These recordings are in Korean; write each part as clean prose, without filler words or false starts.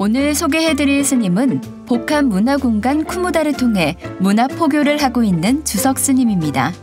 오늘 소개해드릴 스님은 복합 문화공간 쿠무다를 통해 문화포교를 하고 있는 주석 스님입니다.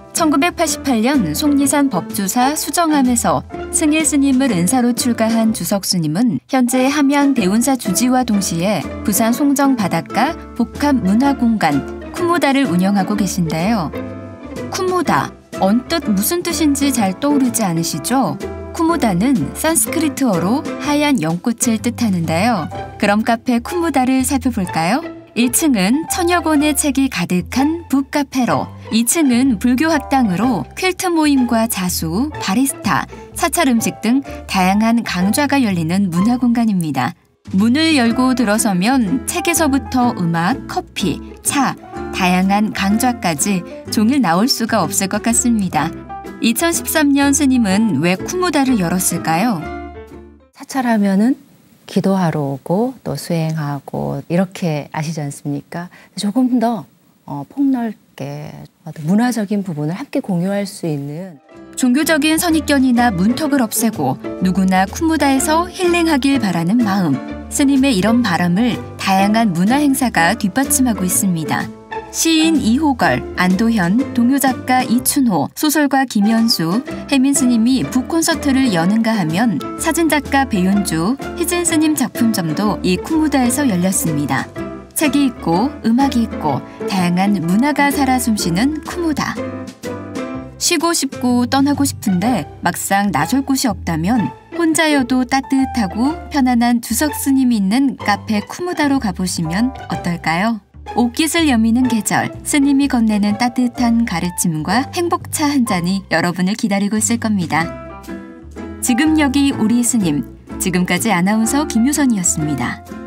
1988년 속리산 법주사 수정함에서 승일 스님을 은사로 출가한 주석 스님은 현재 함양 대운사 주지와 동시에 부산 송정 바닷가 복합 문화공간 쿠무다를 운영하고 계신데요. 쿠무다, 언뜻 무슨 뜻인지 잘 떠오르지 않으시죠? 쿠무다는 산스크리트어로 하얀 연꽃을 뜻하는데요. 그럼 카페 쿠무다를 살펴볼까요? 1층은 천여 권의 책이 가득한 북카페로, 2층은 불교 학당으로 퀼트 모임과 자수, 바리스타, 사찰 음식 등 다양한 강좌가 열리는 문화공간입니다. 문을 열고 들어서면 책에서부터 음악, 커피, 차, 다양한 강좌까지 종일 나올 수가 없을 것 같습니다. 2013년 스님은 왜 쿠무다를 열었을까요? 사찰하면은 기도하러 오고 또 수행하고 이렇게 아시지 않습니까? 조금 더 폭넓게 문화적인 부분을 함께 공유할 수 있는 종교적인 선입견이나 문턱을 없애고 누구나 쿠무다에서 힐링하길 바라는 마음. 스님의 이런 바람을 다양한 문화 행사가 뒷받침하고 있습니다. 시인 이호걸, 안도현, 동요작가 이춘호, 소설가 김현수, 혜민 스님이 북콘서트를 여는가 하면 사진작가 배윤주, 희진 스님 작품점도 이 쿠무다에서 열렸습니다. 책이 있고 음악이 있고 다양한 문화가 살아 숨쉬는 쿠무다. 쉬고 싶고 떠나고 싶은데 막상 나설 곳이 없다면 혼자여도 따뜻하고 편안한 주석 스님이 있는 카페 쿠무다로 가보시면 어떨까요? 옷깃을 여미는 계절, 스님이 건네는 따뜻한 가르침과 행복차 한 잔이 여러분을 기다리고 있을 겁니다. 지금 여기 우리 스님, 지금까지 아나운서 김유선이었습니다.